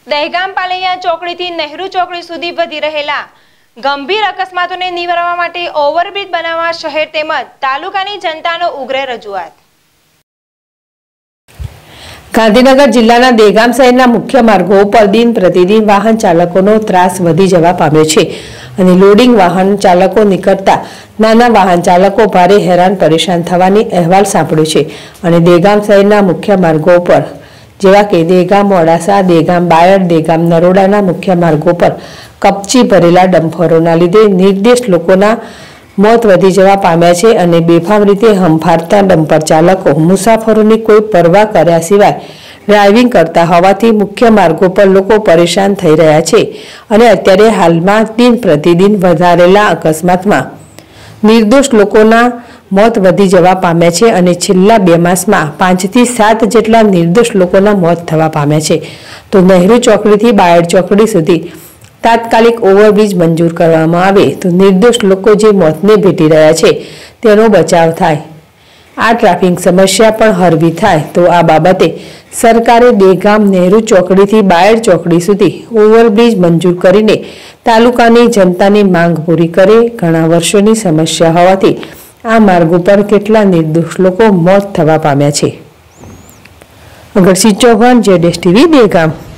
દહેગામ પાલૈયા ચોકડીથી નહેરુ ચોકડી સુધી વધી રહેલા ગંભીર અકસ્માતોને નિવારવા માટે ઓવરબ્રિજ બનાવવા શહેર તેમજ તાલુકાની જનતાનો ઉગ્ર રજૂઆત। ગાંધીનગર જિલ્લાના દહેગામ શહેરના મુખ્ય માર્ગો પર દિન પ્રતિદિન વાહન ચાલકોનો ત્રાસ વધી જવા પામ્યો છે અને લોડિંગ વાહન ચાલકો નીકળતા નાના વાહન ચાલકો ભારે હેરાન પરેશાન થવાની અહેવાલ સાંભળ્યો છે અને દહેગામ શહેરના મુખ્ય માર્ગો પર જેવા કે દહેગામ મોડાસા, દહેગામ બાયડ, દહેગામ નરોડાના મુખ્ય માર્ગો પર કપચી ભરેલા ડમ્પરોના લીધે નિર્દોષ લોકોના મોત વધી જવા પામ્યા છે અને બેફામ રીતે હંફારતા ડમ્પર ચાલકો મુસાફરોની કોઈ પરવા કર્યા સિવાય ડ્રાઇવિંગ કરતા હોવાથી મુખ્ય માર્ગો પર લોકો પરેશાન થઈ રહ્યા છે અને અત્યારે હાલમાં દિન પ્રતિદિન વધારેલા અકસ્માતમાં નિર્દોષ લોકોના મોત વધી જવા પામ્યા છે અને છેલ્લા 2 માસમાં 5 થી 7 જેટલા નિર્દોષ લોકોના મોત થવા પામ્યા છે। તો નહેરુ ચોકડીથી બાયડ ચોકડી સુધી તાત્કાલિક ઓવરબ્રિજ મંજૂર કરવામાં આવે તો નિર્દોષ લોકો જે મોતને ભેટી રહ્યા છે તેનો બચાવ થાય, આ ટ્રાફિક સમસ્યા પણ હળવી થાય। તો આ બાબતે સરકારે દહેગામ નહેરુ ચોકડીથી બાયડ ચોકડી સુધી ઓવરબ્રિજ મંજૂર કરીને તાલુકાની જનતાની માંગ પૂરી કરે। ઘણા વર્ષોની સમસ્યા હોવાથી આ માર્ગ ઉપર કેટલા નિર્દોષ લોકો મોત થવા પામ્યા છે। અગરસિંહ ચૌહાણ, ZSTV દહેગામ।